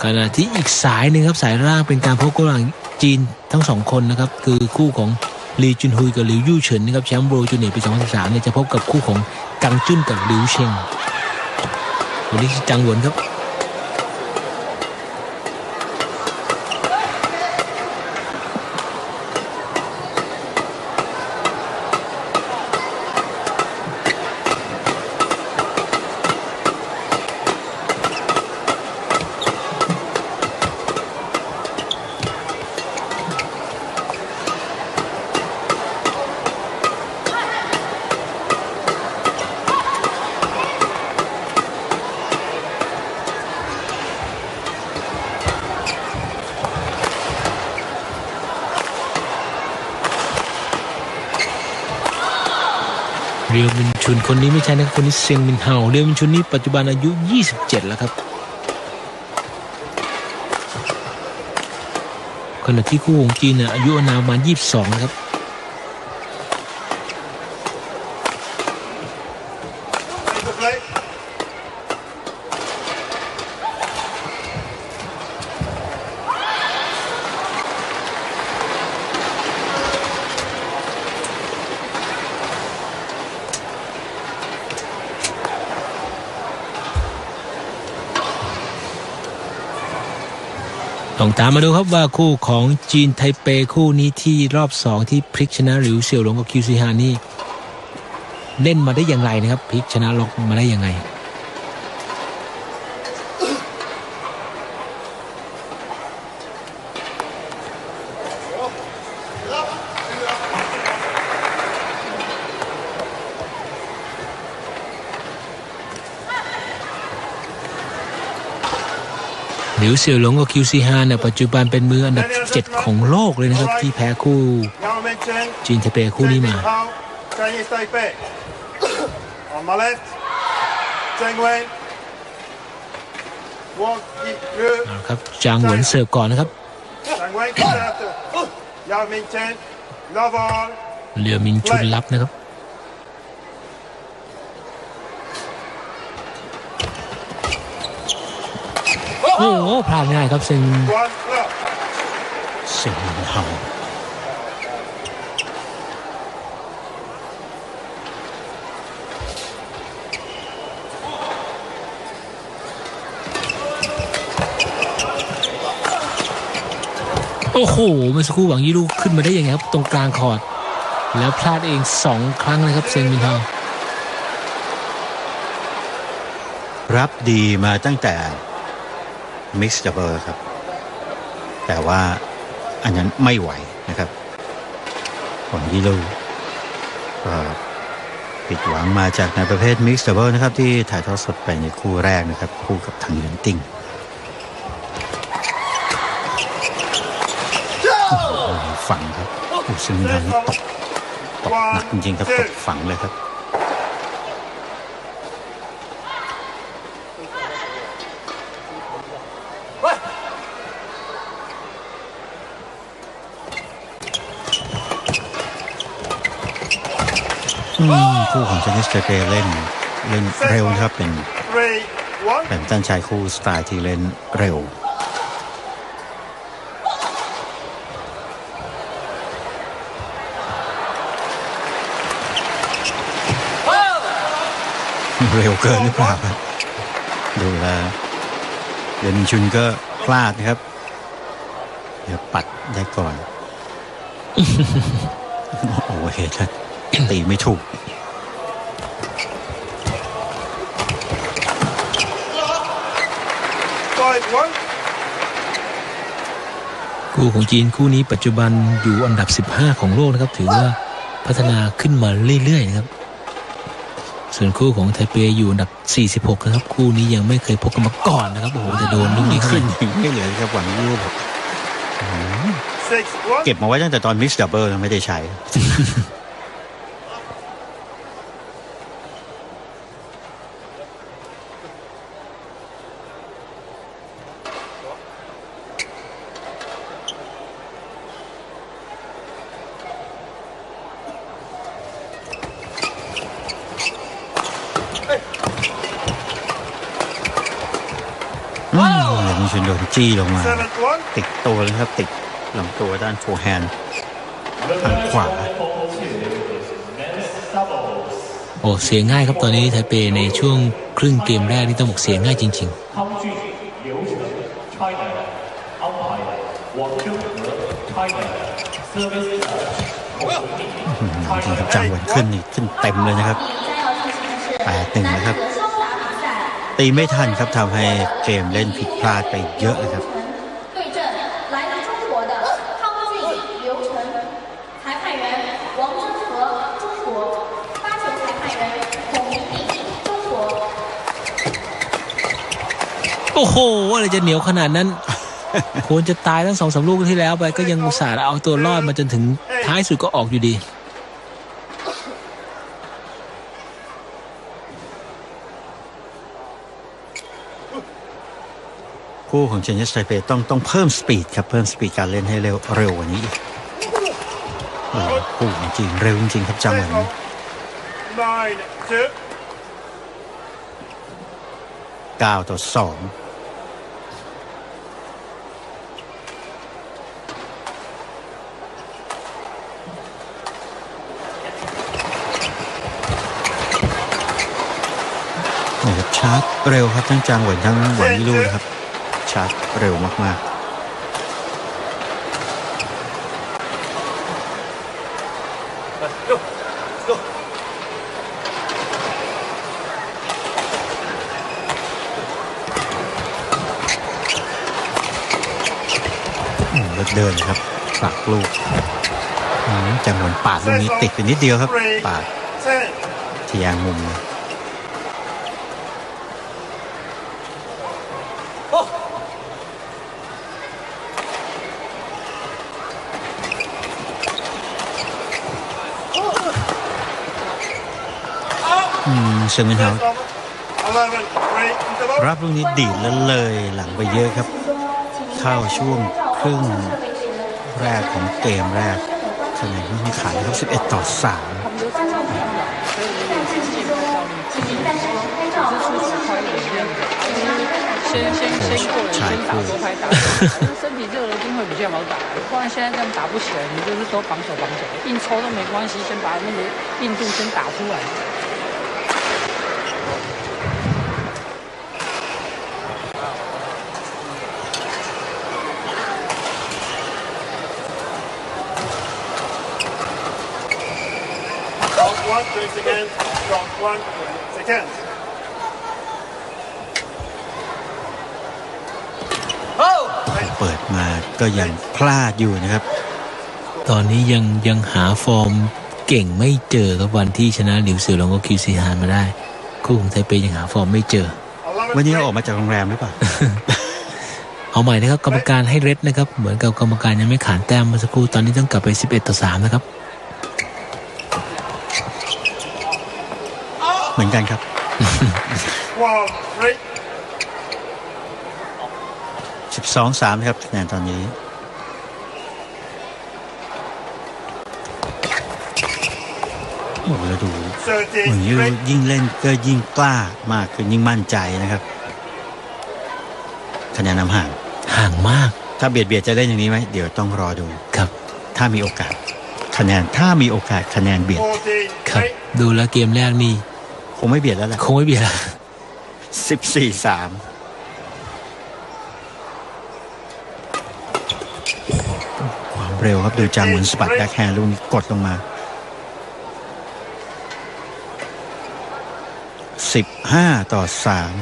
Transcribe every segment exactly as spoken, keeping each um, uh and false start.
ขณะที่อีกสายหนึ่งครับสายล่างเป็นการพบกันระหว่างจีนทั้งสองคนนะครับคือคู่ของลีจุนฮุยกับหลิวยู่เฉินนะครับแชมป์โรจูเนียร์ปีสองพันสิบสามเนี่ยจะพบกับคู่ของกังจุนกับหลิวเชงวันนี้จังหวนครับเรียวมินชุนคนนี้ไม่ใช่นะคนนี้เซียงมินเฮาเรียวมินชุนนี่ปัจจุบันอายุยี่สิบเจ็ดแล้วครับขณะที่คู่ของจีนเนี่ยอายุอานามประมาณยี่สิบสองนะครับต้องตามมาดูครับว่าคู่ของจีนไทเปคู่นี้ที่รอบสองที่พลิกชนะหลิวเสี่ยวหลงกับคิวซีฮานี่เล่นมาได้อย่างไรนะครับพลิกชนะล็อกมาได้ยังไงหลิวเสี่ยวหลงกับคิวซีฮาเนี่ยปัจจุบันเป็นมืออันดับเจ็ดของโลกเลยนะครับที่แพ้คู่จีนไทเปคู่นี้มาครับจางหวนเสิร์ฟก่อนนะครับเหลียวมินชุนรับนะครับโอ้โหพลาดง่ายครับเซนเซนเฮาโอ้โหเมื่อสักครู่หวังยี่ลูกขึ้นมาได้ยังไงครับตรงกลางคอร์ตแล้วพลาดเองสองครั้งเลยครับเซนมินเฮารับดีมาตั้งแต่มิกซ์ดับเบิลครับแต่ว่าอันนั้นไม่ไหวนะครับหวังยี่ลู่ก็ผิดหวังมาจากในประเภทมิกซ์ดับเบิลนะครับที่ถ่ายทอดสดไปในคู่แรกนะครับคู่กับทางเหลียนติงฝังครับอุซึงทางตกตกหนักจริงๆครับตกฝังเลยครับคู่ของเจนนิสเตเปเล่นเล่นเร็วนะครับเป็นเป็นตั้งใจคู่สไตล์ที่เล่นเร็วเร็วเกินหรือเปล่าดูแลเดนิชุนก็พลาดนะครับเดี๋ยวปัดได้ก่อนโอ้เฮดตีไม่ถูกคู่ของจีนคู่นี้ปัจจุบันอยู่อันดับสิบห้าของโลกนะครับถือว่าพัฒนาขึ้นมาเรื่อยๆนะครับส่วนคู่ของไทเปอยู่อันดับสี่สิบหกนะครับคู่นี้ยังไม่เคยพบกันมาก่อนนะครับโอ้โหจะโดนลูกนี้ขึ้นไม่เหลือครับหวังยูเก็บมาไว้ตั้งแต่ตอนมิกซ์ดับเบิลไม่ได้ใช้มิงชุนโดนจี้ลงมาติดตัวเลยครับติดลำตัวด้านโฟร์แฮนด์ทางขวาโอ้เสียง่ายครับตอนนี้ไทเปในช่วงครึ่งเกมแรกนี่ต้องบอกเสียง่ายจริงๆจริงครับจังหวะขึ้นนี่ขึ้นเต็มเลยนะครับแปดหนึ่งนะครับตีไม่ทันครับทำให้เกมเล่นผิดพลาดไปเยอะเลยครับโอ้โหอะไรจะเหนียวขนาดนั้น ควรจะตายทั้งสองสามลูกที่แล้วไปก็ยังอุตส่าห์เอาตัวรอดมาจนถึงท้ายสุดก็ออกอยู่ดีคู่ของเชนเนสไทเปต้องต้องเพิ่มสปีดครับเพิ่มสปีดการเล่นให้เร็วเร็วกว่านี้อีกคู่จริงเร็วจริงครับจังหวะนี้เก้าต่อสองนะครับชาร์จเร็วครับทั้งจางเหวินทั้งหวังยี่ลู่นะครับชาร์จเร็วมากๆเดินครับปากลูกจังหวะปาดลูกนี้ติดไปนิดเดียวครับปาดทะยานมุมอืมเซมินเฮารับลูกนี้ดีดแล้วเลยหลังไปเยอะครับเข้าช่วงครึ่งแรกของเกมแรกคะแนนไม่ขาดครับสิบเอ็ดต่อสามใช่คู่身体热了一定会比较好打，不然现在这样打不起来，你就是都绑手绑脚，硬抽都没关系，先把那个硬度先打出来。เปิดมาก็ยังพลาดอยู่นะครับตอนนี้ยังยังหาฟอร์มเก่งไม่เจอครับวันที่ชนะหลิวเสือหลงกับคิวซีฮานมาได้คู่ของไทเปยังหาฟอร์มไม่เจอวันนี้เราออกมาจากโรงแรมหรือเปล่า เอาใหม่นะครับกรรมการให้เรดนะครับเหมือนกับกรรมการยังไม่ขานแต้มเมื่อสักครู่ตอนนี้ต้องกลับไปสิบเอ็ดต่อสามนะครับเหมือนกันครับ สิบสองสามครับคะแนนตอนนี้โอ้แล้วดูเหมือนยิ่งเล่นก็ยิ่งกล้ามากคือยิ่งมั่นใจนะครับคะแนนนำห่างห่างมากถ้าเบียดเบียดจะเล่นอย่างนี้ไหมเดี๋ยวต้องรอดูครับถ้ามีโอกาสคะแนนถ้ามีโอกาสคะแนนเบียดครับดูแล้วเกมแรกนี่คงไม่เบียดแล้วแหละคงไม่เบียดแล้วสิบสี่สามความเร็วครับดูจังเหมือนสปัดแบ็คแฮนด์ลูกนี้กดลงมาสิบห้าต่อสาม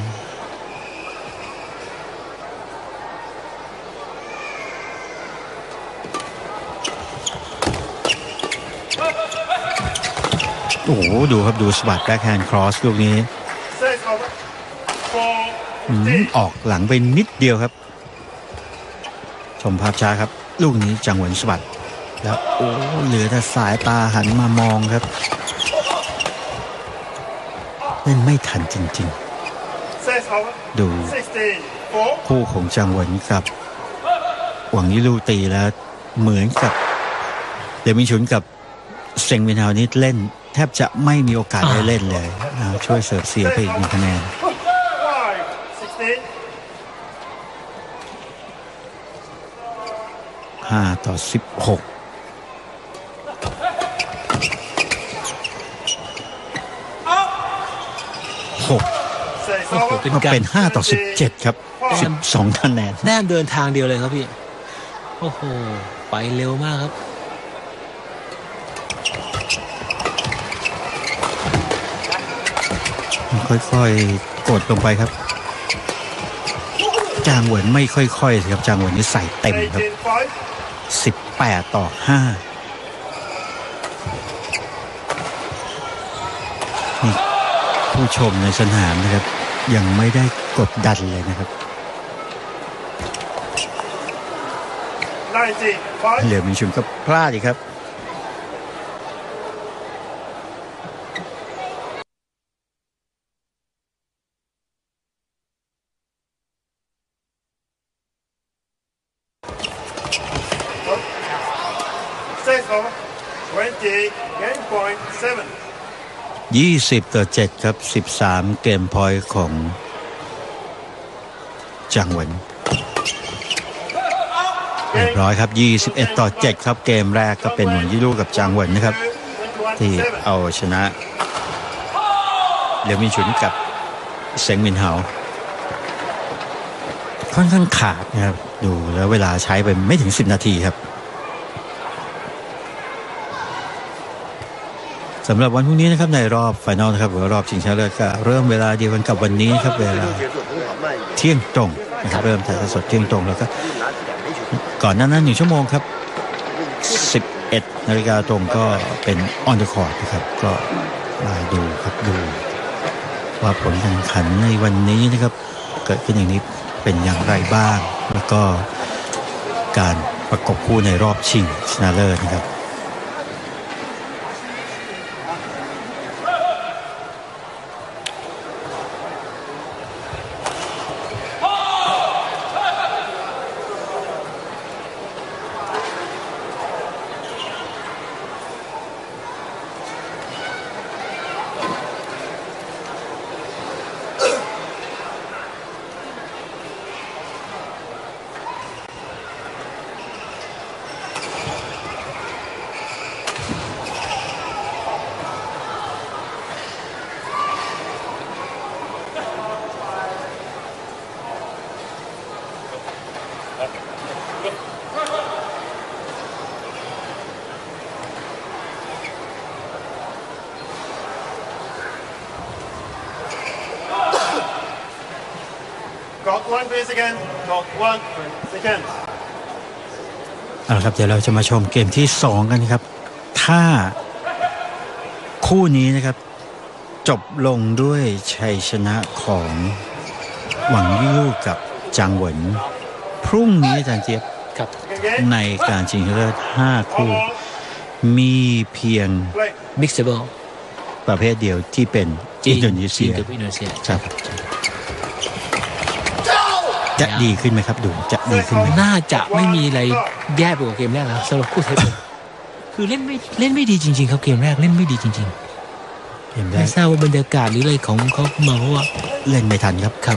โอ้โหดูครับดูสปัดแบ็คแฮนด์ครอสลูกนี้ออกหลังไปนิดเดียวครับชมภาพช้าครับลูกนี้จังหวะสปัดแล้วโอ้เหลือแต่สายตาหันมามองครับเล่นไม่ทันจริงๆดูคู่ของจังหวะกับหวังยี่ลู่ตีแล้วเหมือนกับเดมิงชุนกับเซ็งวินเฮานี่เล่นแทบจะไม่มีโอกาสได้เล่นเลยช่วยเสิร์ฟเสียไปอีกหนึ่งคะแนนห้าต่อสิบหกหกก็เป็นห้าต่อสิบเจ็ดครับสิบสองคะแนนแต้มเดินทางเดียวเลยครับพี่โอ้โหไปเร็วมากครับค่อยๆกดลงไปครับจางเหวินไม่ค่อยๆครับจางเหวินนี่ใส่เต็มครับสิบแปดต่อห้านี่ผู้ชมในสนามนะครับยังไม่ได้กดดันเลยนะครับเหลียวมินชุนก็พลาดอีกครับยี่สิบต่อเจ็ดครับสิบสามเกมพอยต์ของจางเหวินเรียบร้อยครับยี่สิบเอ็ดต่อเจ็ดครับเกมแรกก็เป็นหวังยี่ลู่กับจางเหวินนะครับที่เอาชนะเหลียวมินฉุนกับเซ็งมินเหาค่อนข้างขาดนะครับดูแล้วเวลาใช้ไปไม่ถึงสิบนาทีครับสำหรับวันพรุ่งนี้นะครับในรอบไฟนอลนะครับหรือรอบชิงชนะเลิศก็เริ่มเวลาเดียวกันกับวันนี้ครับเวลาเที่ยงตรงนะครับเริ่มถ่ายทอดสดเที่ยงตรงแล้วก็ก่อนหน้านั้นหนึ่งชั่วโมงครับสิบเอ็ดนาฬิกาตรงก็เป็นออนเดอะคอร์ตนะครับก็มาดูครับดูว่าผลการแข่งขันในวันนี้นะครับเกิดขึ้นอย่างนี้เป็นอย่างไรบ้างแล้วก็การประกบคู่ในรอบชิงชนะเลิศนะครับเอาละครับเดี๋ยวเราจะมาชมเกมที่สองกันครับถ้าคู่นี้นะครับจบลงด้วยชัยชนะของหวังยี่ลู่กับจางเหวินพรุ่งนี้อาจารย์เจี๊ยบครับในการชิงชนะเลิศห้าคู่มีเพียง Mixable ประเภทเดียวที่เป็นอินโดนีเซียกับอินโดนีเซียครับจะดีขึ้นไหมครับดูจะดีขึ้นไหมน่าจะไม่มีอะไรแย่ไปกว่าเกมแรกแล้วสำหรับคู่ไทยคือเล่นไม่เล่นไม่ดีจริงๆครับเกมแรกเล่นไม่ดีจริงๆไม่ทราบว่าบรรยากาศหรืออะไรของเขามาเพราะว่าเล่นไม่ทันครับครับ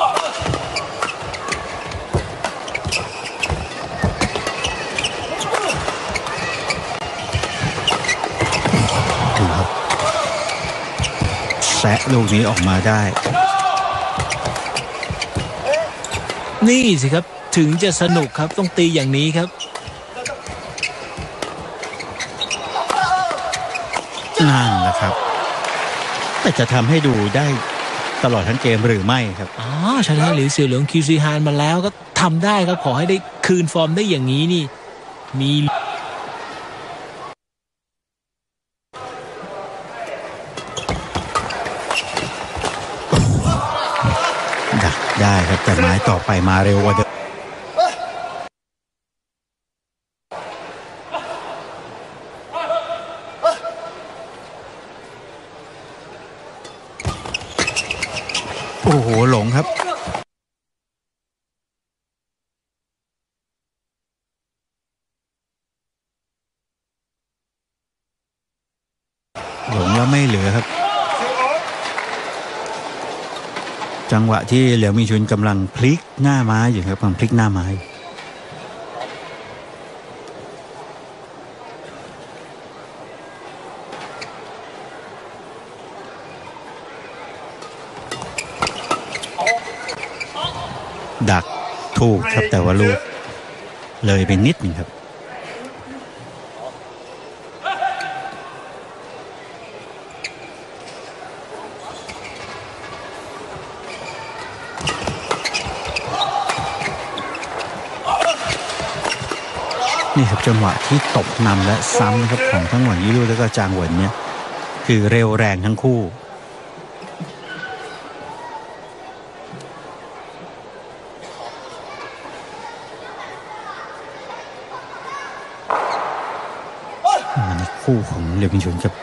ดูครับแซะลูกนี้ออกมาได้นี่สิครับถึงจะสนุกครับต้องตีอย่างนี้ครับนั่นแหละครับแต่จะทำให้ดูได้ตลอดทั้งเกมหรือไม่ครับอ๋อชนะหรือเสี่ยวหลงคิวซีฮานมาแล้วก็ทำได้ครับขอให้ได้คืนฟอร์มได้อย่างนี้นี่มีดักได้ครับแต่ไม้ต่อไปมาเร็วกว่าเดิมโอ้โหหลงครับหลงแล้วไม่เหลือครับจังหวะที่เหลียวมิงชุนกำลังพลิกหน้าไม้อยู่ครับกำลังพลิกหน้าไม้ดักถูกครับแต่ว่าลูกเลยไปนิดนึงครับนี่ครับจังหวะที่ตบนำและซ้ำนะครับของทั้งหวังยี่ลู่แล้วก็จางเหวินเนี่ยคือเร็วแรงทั้งคู่มันคู่ของเหลียวมิงฉุนกับ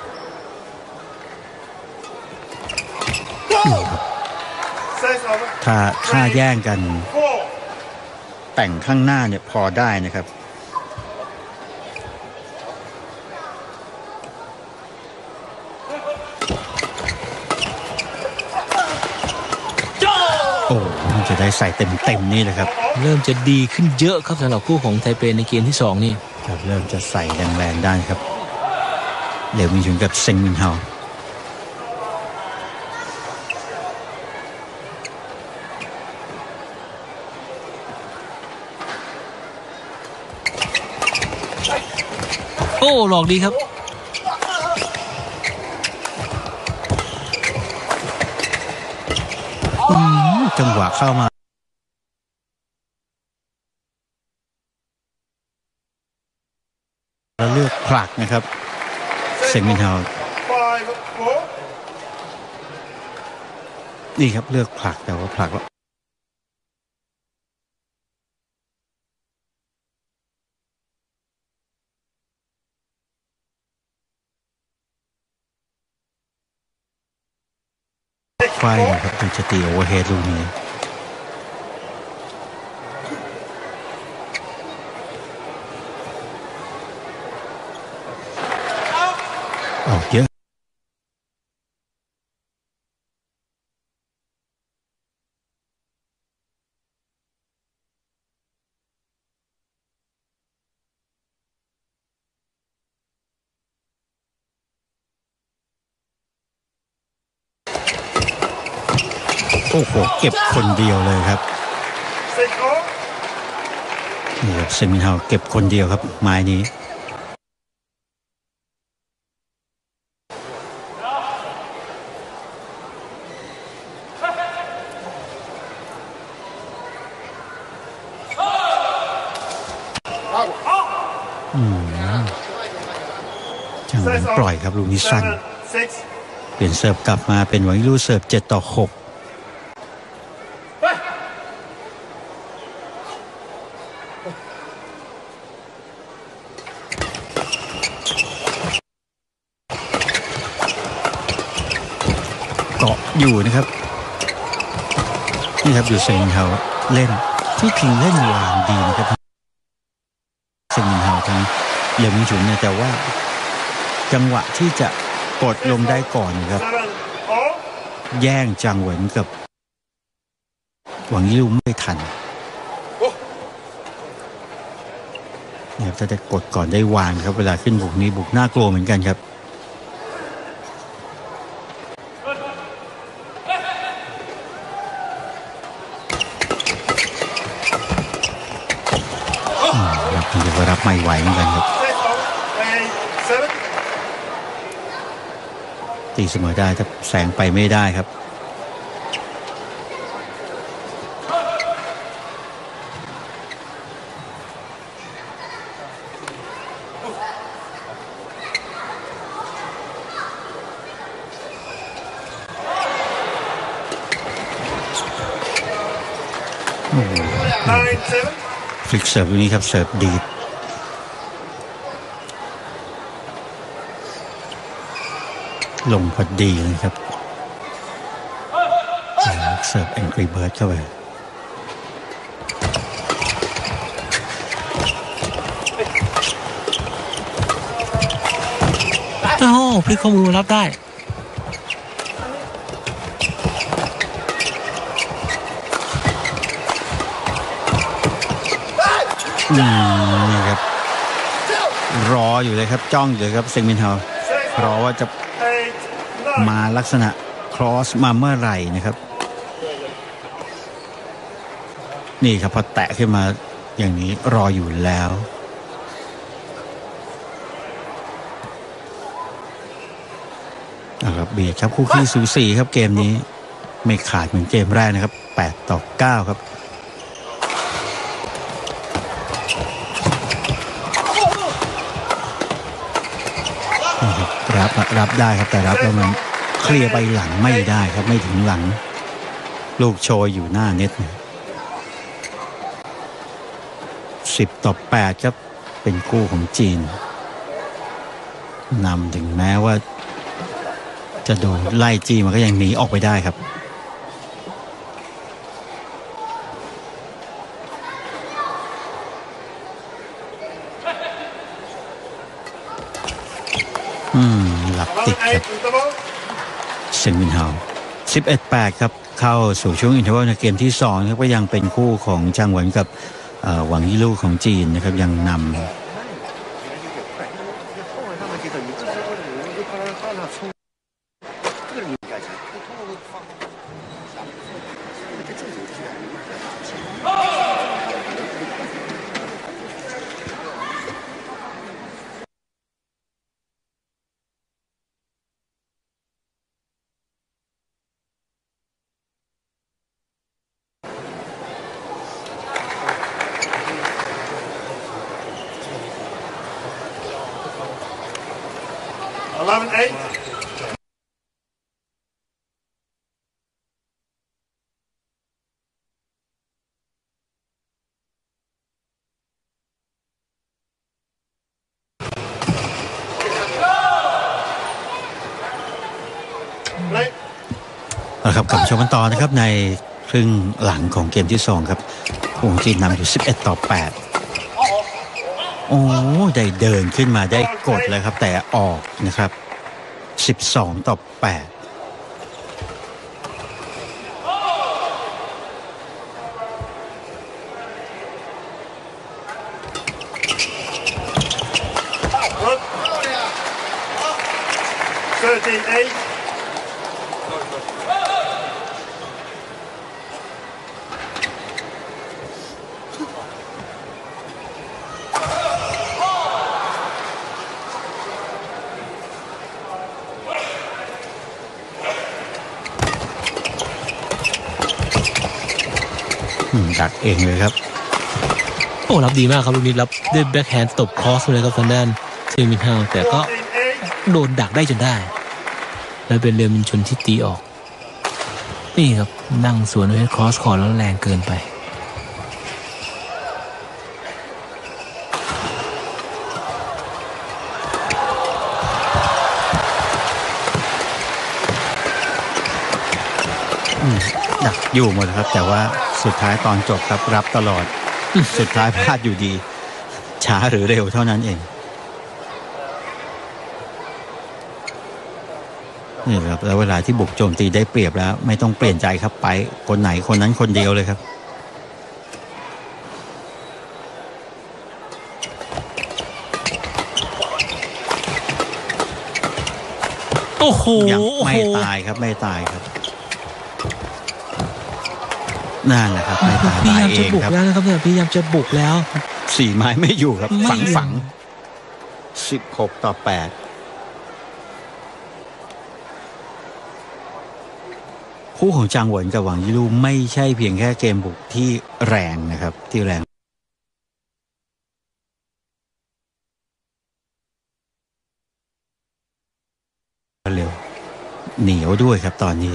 ถ้าถ้าแย่งกันแต่งข้างหน้าเนี่ยพอได้นะครับโอ้จะได้ใส่เต็มๆนี่เลยครับเริ่มจะดีขึ้นเยอะครับสำหรับคู่ของไทเปในเกมที่สองนี่ครับเริ่มจะใส่แรงๆได้ครับเหลียวมิงฉุนกับเซ็งมินเฮาโอ้หลอกดีครับจังหวะเข้ามาแล้วเลือกผลักนะครับเซ็งมินเฮานี่ครับเลือกผลักแต่ว่าผลักแล้วไฟนะครับมันจะตีโอเวอร์เฮดลูกนี้ออกเยอะโอ้โหเก็บคนเดียวเลยครับนี่ครับเซ็งมินเฮาเก็บคนเดียวครับไม้นี้อืมจังหวะปล่อยครับลูกนี้สั้นเปลี่ยนเสิร์ฟกลับมาเป็นหวังยี่ลู่เสิร์ฟเจ็ดต่อหกเกาะอยู่นะครับนี่ครับอยู่เซ็งมินเฮาเล่นที่พิงเล่นวางดีนะครับเซ็งมินเฮาทั้งเหลียวมิงฉุนเนี่ยแต่ว่าจังหวะที่จะกดลงได้ก่อนครับแย่งจางเหวินกับหวังยี่ลู่ไม่ทันเนี่ยถ้าจะกดก่อนได้วางครับเวลาขึ้นบุกนี้บุกน่ากลัวเหมือนกันครับเดี๋ยวรับไม่ไหวเหมือนกันครับตีเสมอได้ถ้าแสงไปไม่ได้ครับฟลิกเสิร์ฟนี้ครับเสิร์ฟดีดลงพอดีเลยครับเสิร์ฟแองกรีเบิร์ดเข้าไปโอ้พลิกข้อมือรับได้นี่ครับรออยู่เลยครับจ้องอยู่เลยครับเซ็งมินเฮารอว่าจะมาลักษณะครอสมาเมื่อไหร่นะครับนี่ครับพอแตะขึ้นมาอย่างนี้รออยู่แล้วนะครับเบียดครับคู่ขี้สูสีครับเกมนี้ไม่ขาดเหมือนเกมแรกนะครับแปดต่อเก้าครับรับรับได้ครับแต่รับแล้วมันเคลียร์ไปหลังไม่ได้ครับไม่ถึงหลังลูกโชยอยู่หน้าเน็ตสิบต่อแปดครับเป็นคู่ของจีนนำถึงแม้ว่าจะโดนไล่จี้มันก็ยังหนีออกไปได้ครับอืมหลับติดครับเซนมินฮาวสิบเอ็ดแปดครับเข้าสู่ช่วงอินเทอร์วัลในเกมที่สองครับก็ยังเป็นคู่ของจางหวนกับหวังยี่ลู่ของจีนนะครับยังนำ eleven eight นะครับกลับชมกันต่อนะครับในครึ่งหลังของเกมที่สองครับวงจีนนำอยู่สิบเอ็ดต่อแปดโอ้ได้เดินขึ้นมาได้กดเลยครับแต่ออกนะครับสิบสองต่อแปด thirteen eight ดักเองเลยครับโอ้รับดีมากครับลูกนี้รับด้วยแบ็คแฮนด์ตบครอสเลยครับทางด้านเซมินฮาวแต่ก็โดนดักได้จนได้แล้วเป็นเรือมินชนที่ตีออกนี่ครับนั่งสวนด้วยครอสคอร์แล้วแรงเกินไปดักอยู่หมดครับแต่ว่าสุดท้ายตอนจบครับรับตลอดสุดท้ายพลาดอยู่ดีช้าหรือเร็วเท่านั้นเองนี่ครับแล้วเวลาที่บุกโจมตีได้เปรียบแล้วไม่ต้องเปลี่ยนใจครับไปคนไหนคนนั้นคนเดียวเลยครับโอ้โหยังไม่ตายครับไม่ตายครับนั่นแหละครับไม่ตายพยายามจะบุกแล้วนะครับเนี่ยพยายามจะบุกแล้วสี่ไม้ไม่อยู่ครับฝังฝังสิบหกต่อแปดคู่ของจางหวนกับหวังยี่ลู่ไม่ใช่เพียงแค่เกมบุกที่แรงนะครับที่แรงเร็วเหนียวด้วยครับตอนนี้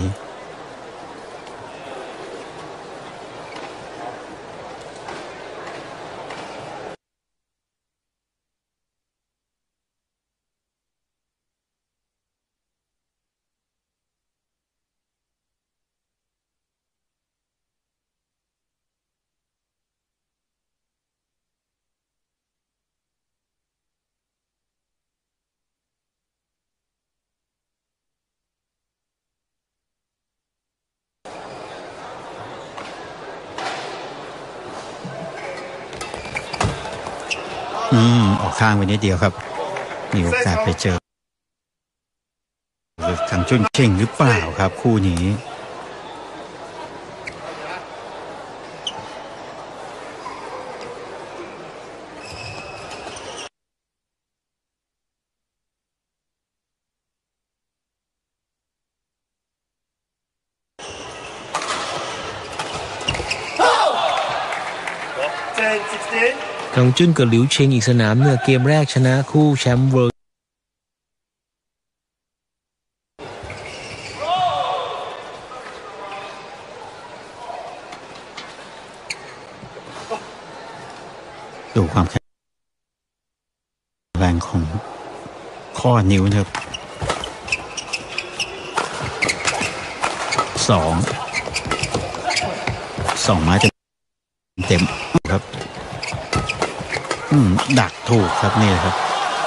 อืมออกข้างไปนิดเดียวครับมีโอกาสไปเจอทางจุนเข่งหรือเปล่าครับคู่นี้กังจุนกับหลิวเชงอีกสนามเนี่ยเกมแรกชนะคู่แชมป์เวิลด์ดูความแข็งแรงของข้อนิ้วนะครับสองสองไม้เต็มเต็มครับอืมดักถูกครับนี่ครับ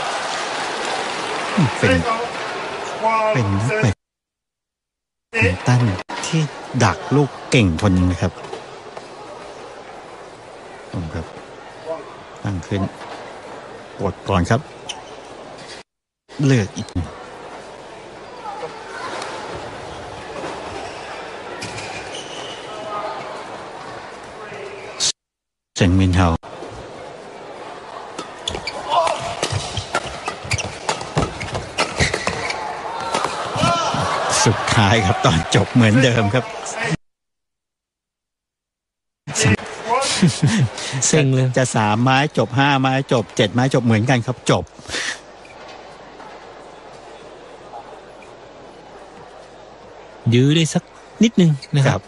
เป็นเป็นนักแบดมินตันที่ดักลูกเก่งคนนึงนะครับผมครับตั้งขึ้นกดก่อนครับเลือกอีกเซนมินเฮาสุดท้ายครับตอนจบเหมือนเดิมครับเซ็งเลยจะสามไม้จบห้าไม้จบเจ็ดไม้จบเหมือนกันครับจบยื้อได้สักนิดนึงนะครับ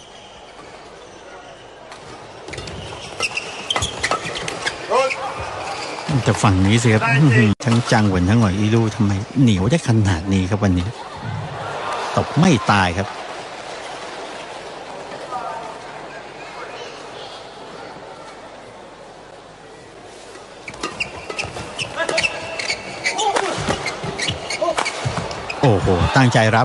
แต่ฝั่งนี้สิครับทั้งจังหวนทั้งหน่อยอีลูทำไมเหนียวได้ขนาดนี้ครับวันนี้ตบไม่ตายครับโอ้โหตั้งใจรับ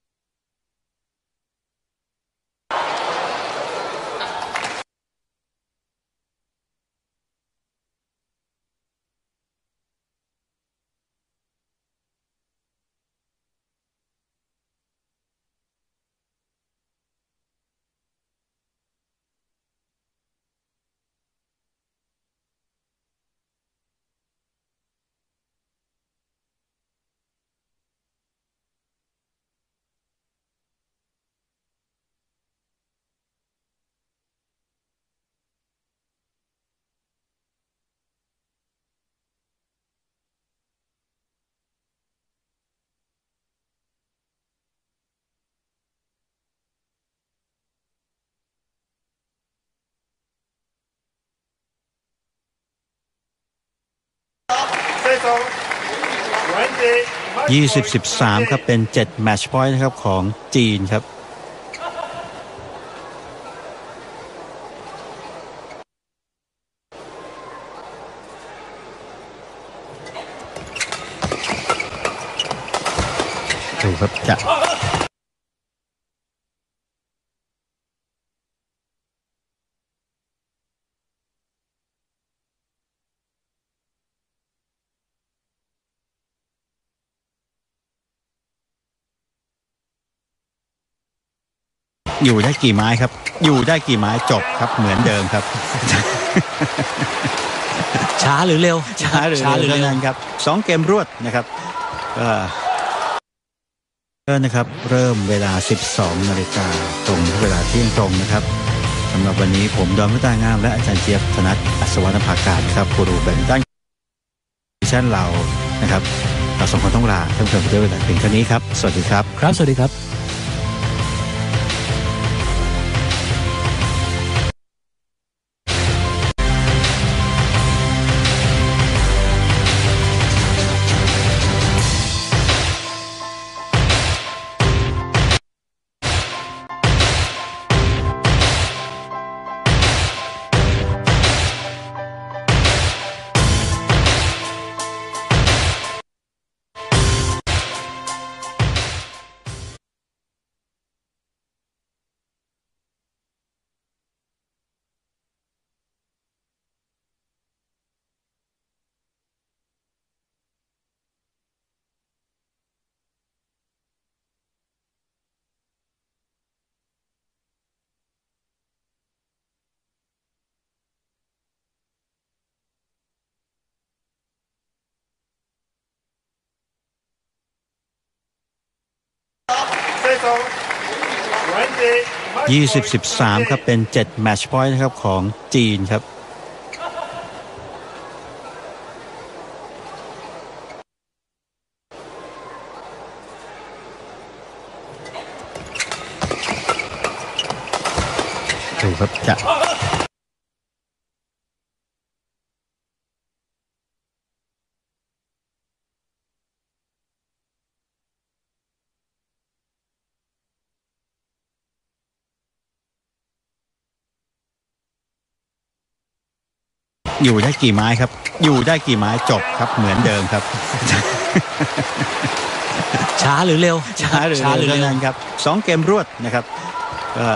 ยี่สิบ สิบสามครับเป็นเจ็ดแมตช์พอยต์นะครับของจีนครับดูครับจะอยู่ได้กี่ไม้ครับอยู่ได้กี่ไม้จบครับเหมือนเดิมครับช้าหรือเร็วช้าหรือเร็วนั้นครับสองเกมรวดนะครับก็นะครับเริ่มเวลา สิบสองนาฬิกาตรงเวลาเที่ยงตรงนะครับสำหรับวันนี้ผมดอมพุตางามและอาจารย์เจี๊ยบธนัทอัศวรรณภาการครับกูรูแบดมินตันชั้นเรานะครับเราสองคนต้องลาท่านผู้ชมด้วยเวลาเพียงเท่านี้ครับสวัสดีครับครับสวัสดีครับยี่สิบ สิบสามครับเป็นเจ็ดแมตช์พอยต์นะครับของจีนครับดูครับจะอยู่ได้กี่ไม้ครับอยู่ได้กี่ไม้จบครับเหมือนเดิมครับช้าหรือเร็วช้าหรือเร็วเท่านั้นครับสองเกมรวดนะครับก็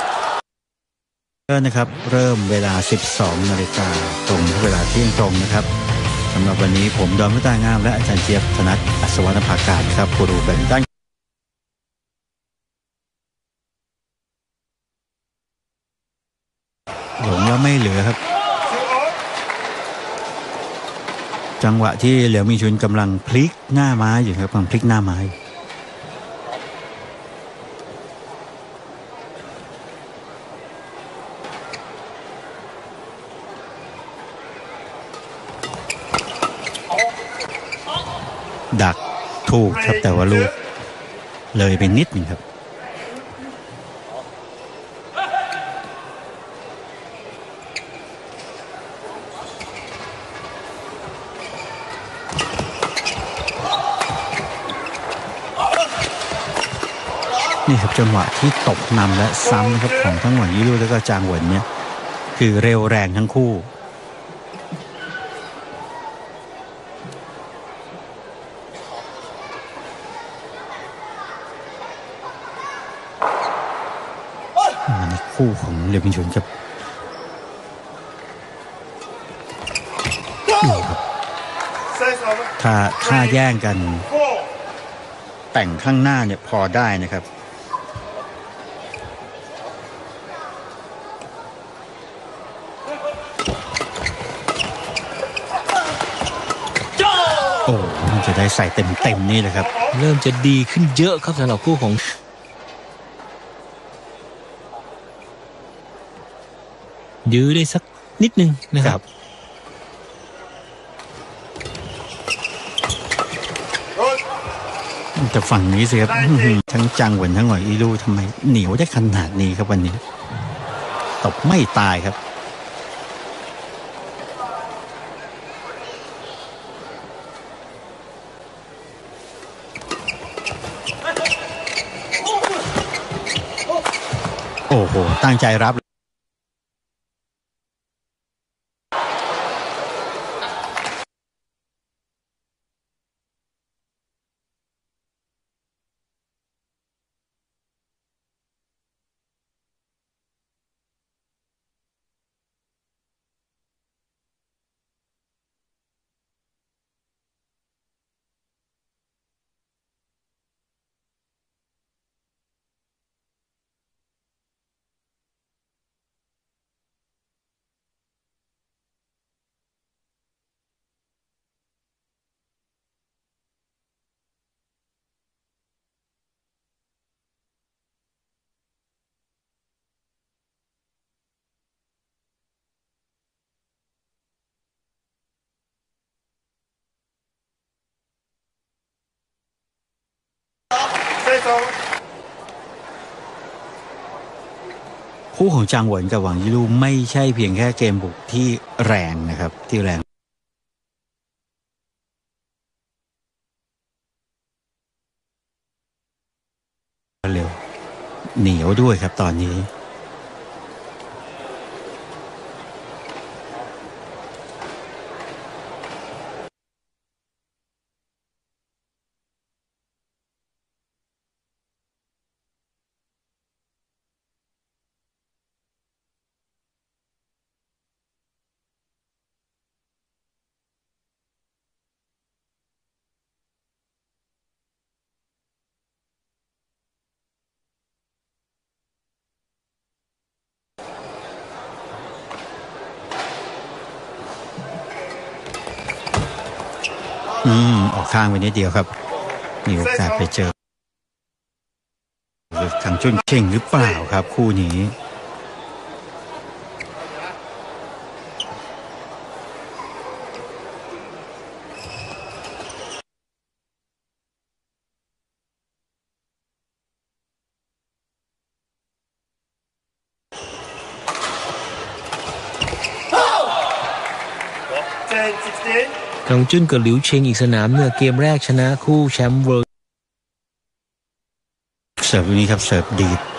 นะครับเริ่มเวลา สิบสองนาฬิกาตรงเวลาเที่ยงตรงนะครับสำหรับวันนี้ผมดอนพุตางามและอาจารย์เจี๊ยบธนัทอัศวรรณภาการครับกูรูแบดมินตันหลงแล้วไม่เหลือครับจังหวะที่เหลียวมีชุนกำลังพลิกหน้าไม้อยู่ครับกำลังพลิกหน้าไม้ดักถูกครับแต่ว่าลูกเลยไปนิดหนึ่งครับนี่ครับจังหวะที่ตบนำและซ้ำนะครับของทั้งหวังยี่ลู่แล้วก็จางเหวินเนี่ยคือเร็วแรงทั้งคู่คู่ของเหลียวมินชุนครับถ้าถ้าแย่งกันแต่งข้างหน้าเนี่ยพอได้นะครับโอ้มันจะได้ใส่เต็มๆนี่เลยครับเริ่มจะดีขึ้นเยอะครับสำหรับคู่ของยื้อได้สักนิดนึงนะครับแต่ฝั่งนี้สิครับทั้งจางเหวินทั้งหวังอีลู่ทำไมเหนียวได้ขนาดนี้ครับวันนี้ตบไม่ตายครับโอ้โหตั้งใจรับคู่ของจางเหวินกับหวังยี่ลู่ไม่ใช่เพียงแค่เกมบุกที่แรงนะครับที่แรงเร็วเหนียวด้วยครับตอนนี้อืมออกข้างไปนิดเดียวครับมีโอกาสไปเจอทางจุนเข่งหรือเปล่าครับคู่นี้กางจุนกับหลิวเชงอีกสนามเนี่ยเกมแรกชนะคู่แชมป์เวิลด์เสิร์ฟนี้ครับเสิร์ฟดีด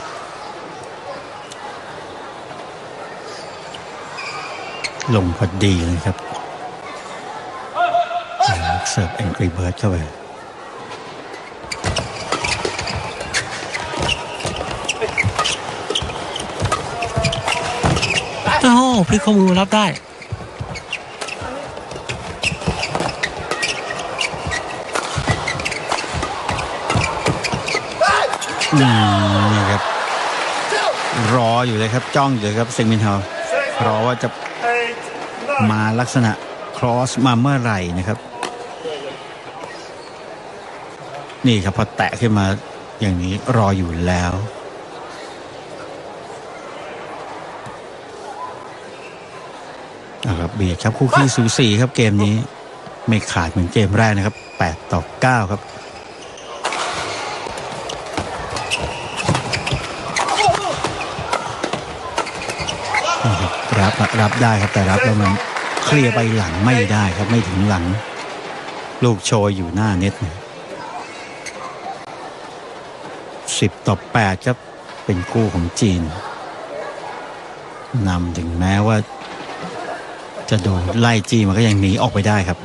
ลงพอดีเลยครับเสิร์ฟแองกรีเบิร์ดเข้าไปโอ้พลิกข้อมือรับได้นี่ครับรออยู่เลยครับจ้องอยู่เลยครับเซงมินเฮารอว่าจะมาลักษณะครอสมาเมื่อไหร่นะครับนี่ครับพอแตะขึ้นมาอย่างนี้รออยู่แล้วนะครับเบียดครับคู่ขี้สูสีครับเกมนี้ไม่ขาดเหมือนเกมแรกนะครับแปดต่อเก้าครับรับรับได้ครับแต่รับแล้วมันเคลียร์ไปหลังไม่ได้ครับไม่ถึงหลังลูกโชยอยู่หน้าเน็ตสิบต่อแปดครับเป็นคู่ของจีนนำถึงแม้ว่าจะโดนไล่จี้มันก็ยังหนีออกไปได้ครับ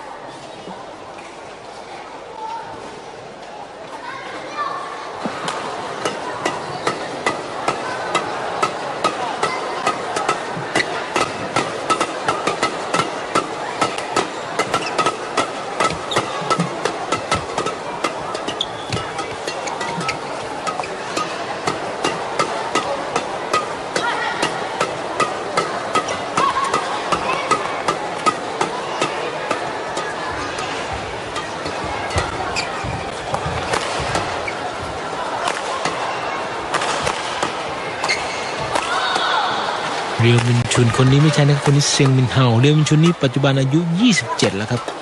เรียวมินชุนคนนี้ไม่ใช่นะครับคนนี้เซียงมินเฮาเรียวมินชุนนี้ปัจจุบันอายุยี่สิบเจ็ดแล้วครับ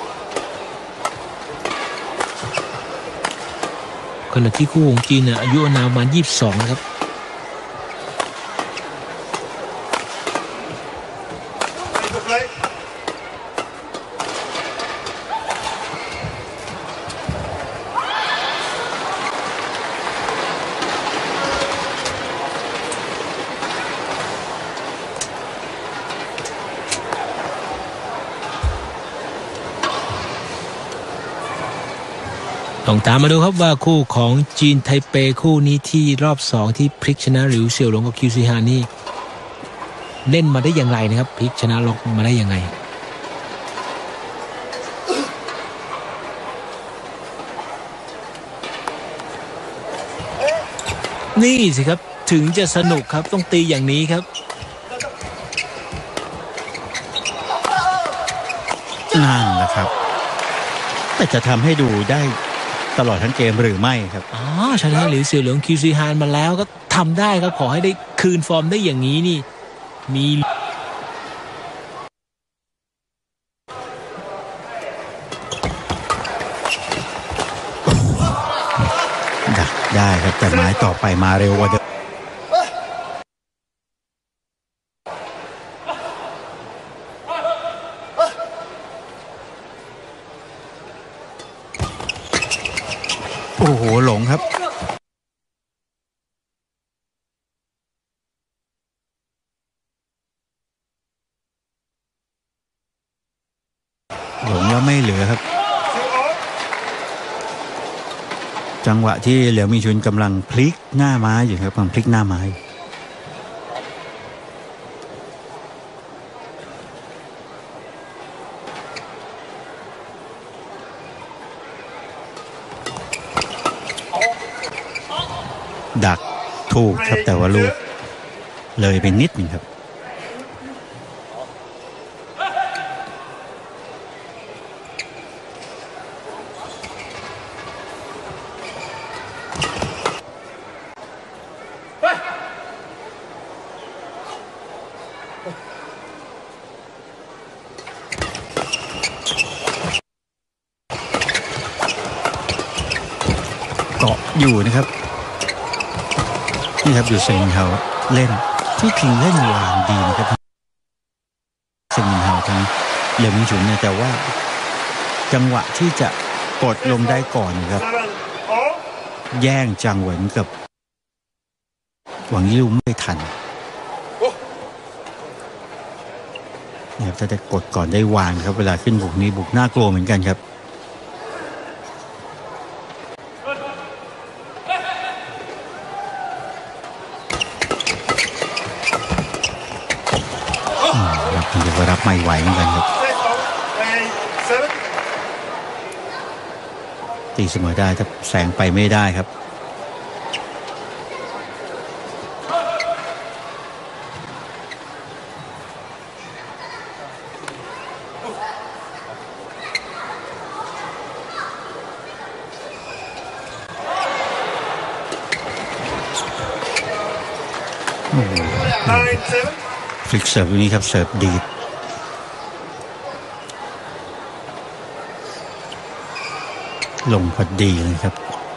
ขณะที่คู่ของจีนเนี่ยอายุอานามประมาณยี่สิบสองนะครับต้องตามมาดูครับว่าคู่ของจีนไทเปคู่นี้ที่รอบสองที่พลิกชนะหลิวเสี่ยวหลงกับคิวซีฮานนี่เล่นมาได้อย่างไรนะครับพลิกชนะล็อกมาได้ยังไงนี่สิครับถึงจะสนุกครับต้องตีอย่างนี้ครับนั่นแหละครับแต่จะทำให้ดูได้ตลอดทั้งเกมหรือไม่ครับอ๋อชนะหลิวเสี่ยวหลงคิวซีฮานมาแล้วก็ทำได้ครับขอให้ได้คืนฟอร์มได้อย่างนี้นี่มีดักได้ครับแต่ไม้ต่อไปมาเร็วกว่าเดิมโอ้โหหลงครับหลงแล้วไม่เหลือครับจังหวะที่เหลียวมีชุนกำลังพลิกหน้าม้าอยู่ครับกำลังพลิกหน้าม้าดักถูกครับแต่ว่าลูกเลยไปนิดหนึ่งครับเกาะอยู่นะครับนี่ครับอยู่เซนเฮาเล่นที่คิงเล่นวางดีนะครับเซนเฮาทั้งเหลี่ยมฉุนเนี่ยแต่ว่าจังหวะที่จะกดลงได้ก่อนครับแย่งจังเหวินกับหวังยี่ลู่ไม่ทันเนี่ยถ้าจะกดก่อนได้วางครับเวลาขึ้นบุกนี้บุกน่ากลัวเหมือนกันครับรับเดี๋ยวรับไม่ไหวเหมือนกันครับตีเสมอได้ถ้าแสงไปไม่ได้ครับฟลิกเสิร์ฟนี้ครับเสิร์ฟดีดลงพอดีเลยครับ